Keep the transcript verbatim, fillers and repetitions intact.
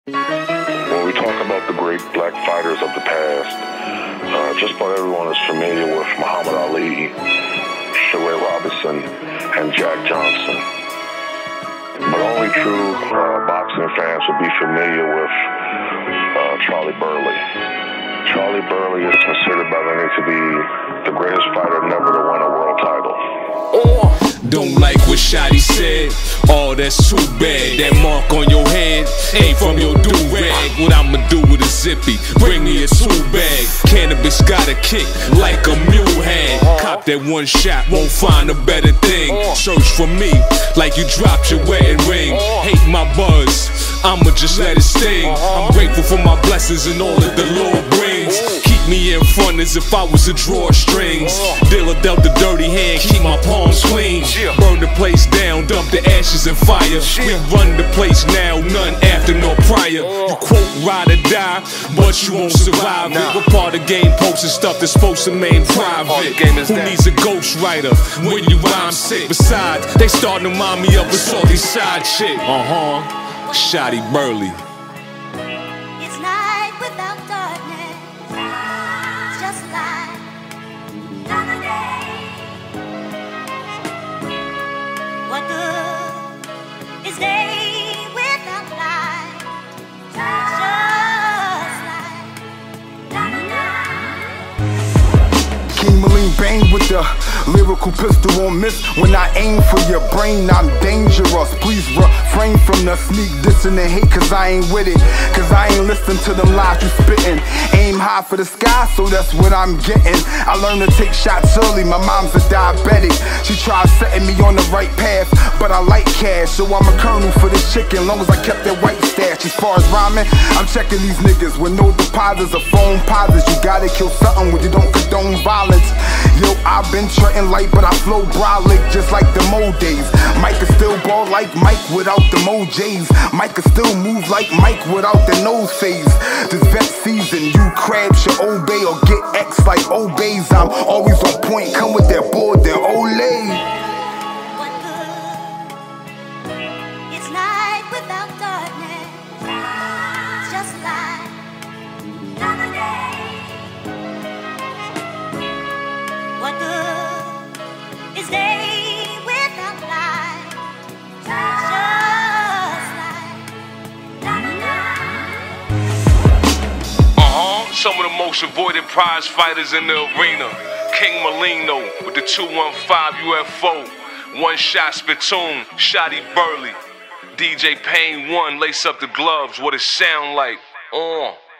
When we talk about the great black fighters of the past, uh, just about everyone is familiar with Muhammad Ali, Sugar Ray Robinson, and Jack Johnson. But only true uh, boxing fans would be familiar with uh, Charlie Burley. Charlie Burley is considered by many to be the greatest fighter never to win a world title. Don't like what Shotty said, oh that's too bad. That mark on your head ain't from your do-rag. What I'ma do with a zippy, bring me a two-bag. Cannabis got a kick like a mule had. Cop that one shot, won't find a better thing. Search for me like you dropped your wedding ring. Hate my buzz, I'ma just let it sting. I'm grateful for my blessings and all that the Lord brings. Keep me in front as if I was a drawstrings. Dealer dealt the dirty hand, keep my palms clean. Burn the place down, dump the ashes in fire. We run the place now, none after nor prior. You quote ride or die, but you won't survive it. We're part of game posts and stuff that's supposed to remain private. Who needs a ghostwriter when you rhyme sick? Besides, they starting to mind me up with all these side chick. Uh-huh, Shotty Burley. It's night without darkness. It's just like another day. What good is day without light? It's just like another night. King Maleen bang with the lyrical pistol on miss. When I aim for your brain, I'm dangerous. Please refrain from the sneak dissing and hate, cause I ain't with it. Cause I ain't listen to them lies you spitting. Aim high for the sky, so that's what I'm getting. I learned to take shots early, my mom's a diabetic. She tried setting me on the right path, but I like cash, so I'm a colonel for this chicken, long as I kept that white stash. As far as rhyming, I'm checking these niggas with no deposits or phone posits. You gotta kill something when you don't condone violence. Yo, I've been treading light, but I flow brolic just like the Mo days. Mike can still ball like Mike without the Mo J's. Mike can still move like Mike without the nose phase. This vet season, you crabs should obey or get X like obeys. I'm always on point, come with that board, then Olay. What good? It's night without darkness. It's just like another day. What good is day without light? It's just like another night. Uh-huh, some of the most avoided prize fighters in the arena. King Maleen with the two one five U F O. One shot spittoon, Shotty Burley. D J Payne one, lace up the gloves, what it sound like. Uh.